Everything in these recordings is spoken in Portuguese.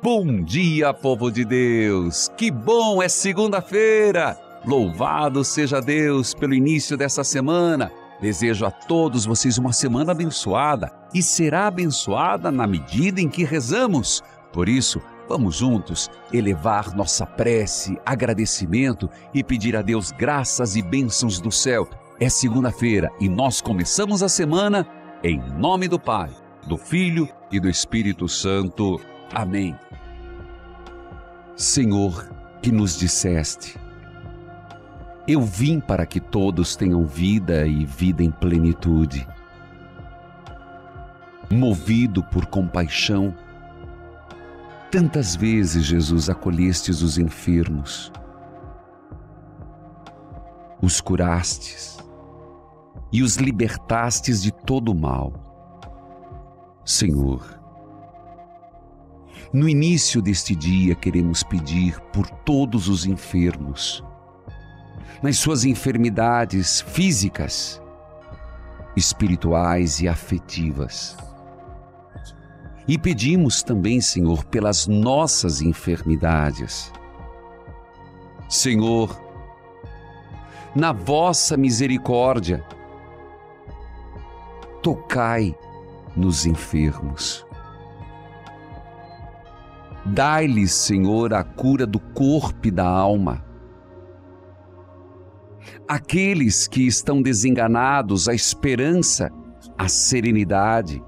Bom dia, povo de Deus! Que bom, é segunda-feira! Louvado seja Deus pelo início dessa semana. Desejo a todos vocês uma semana abençoada e será abençoada na medida em que rezamos. Por isso, vamos juntos elevar nossa prece, agradecimento e pedir a Deus graças e bênçãos do céu. É segunda-feira e nós começamos a semana em nome do Pai, do Filho e do Espírito Santo. Amém. Senhor, que nos disseste: eu vim para que todos tenham vida e vida em plenitude. Movido por compaixão, tantas vezes, Jesus, acolhestes os enfermos, os curastes e os libertastes de todo o mal. Senhor, no início deste dia queremos pedir por todos os enfermos, nas suas enfermidades físicas, espirituais e afetivas. E pedimos também, Senhor, pelas nossas enfermidades. Senhor, na vossa misericórdia, tocai nos enfermos. Dai-lhes, Senhor, a cura do corpo e da alma. Aqueles que estão desenganados, a esperança, a serenidade.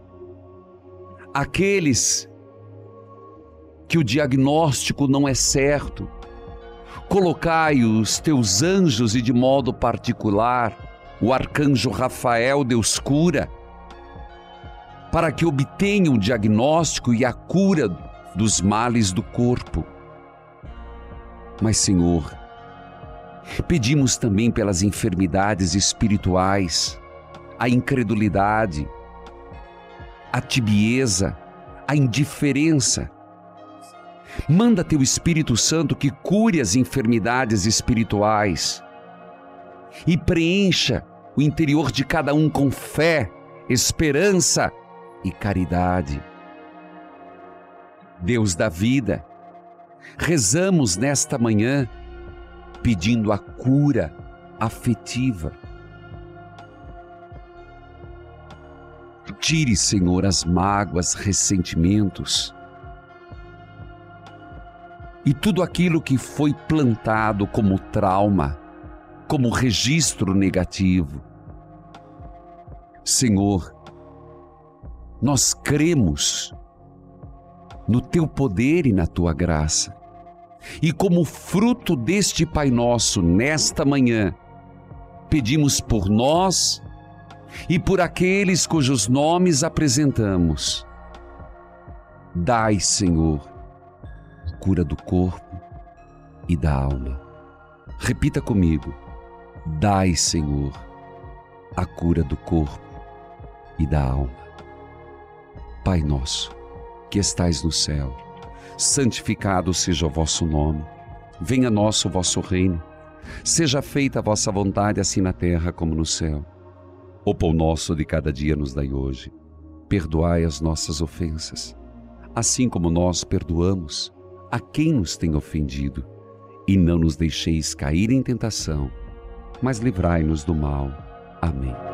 Aqueles que o diagnóstico não é certo, colocai os teus anjos e de modo particular o arcanjo Rafael, Deus cura, para que obtenham o diagnóstico e a cura dos males do corpo. Mas, Senhor, pedimos também pelas enfermidades espirituais, a incredulidade, a tibieza, a indiferença. Manda teu Espírito Santo que cure as enfermidades espirituais e preencha o interior de cada um com fé, esperança e caridade. Deus da vida, rezamos nesta manhã pedindo a cura afetiva. Tire, Senhor, as mágoas, ressentimentos e tudo aquilo que foi plantado como trauma, como registro negativo. Senhor, nós cremos no teu poder e na tua graça. E como fruto deste Pai Nosso, nesta manhã, pedimos por nós e por aqueles cujos nomes apresentamos. Dai, Senhor, cura do corpo e da alma. Repita comigo: dai, Senhor, a cura do corpo e da alma. Pai nosso, que estais no céu, santificado seja o vosso nome. Venha a nós o vosso reino. Seja feita a vossa vontade, assim na terra como no céu. O pão nosso de cada dia nos dai hoje. Perdoai as nossas ofensas, assim como nós perdoamos a quem nos tem ofendido. E não nos deixeis cair em tentação, mas livrai-nos do mal. Amém.